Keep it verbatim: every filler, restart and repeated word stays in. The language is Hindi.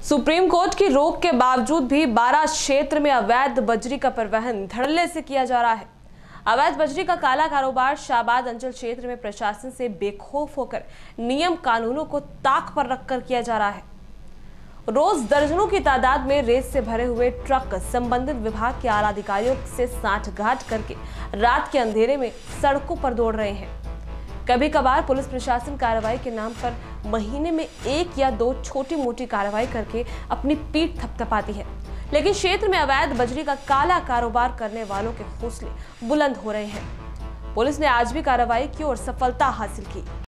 सुप्रीम कोर्ट की रोक के बावजूद भी बारां क्षेत्र में अवैध बजरी का परिवहन धड़ल्ले से किया जा रहा है। अवैध बजरी का काला कारोबार शाहबाद अंचल क्षेत्र में प्रशासन से बेखौफ होकर नियम कानूनों को ताक पर रखकर किया जा रहा है। रोज दर्जनों की तादाद में रेत से भरे हुए ट्रक संबंधित विभाग के आला अधिकारियों से सांठगांठ करके रात के अंधेरे में सड़कों पर दौड़ रहे हैं। कभी कभार पुलिस प्रशासन कार्रवाई के नाम पर महीने में एक या दो छोटी मोटी कार्रवाई करके अपनी पीठ थपथपाती है, लेकिन क्षेत्र में अवैध बजरी का काला कारोबार करने वालों के हौसले बुलंद हो रहे हैं। पुलिस ने आज भी कार्रवाई की और सफलता हासिल की।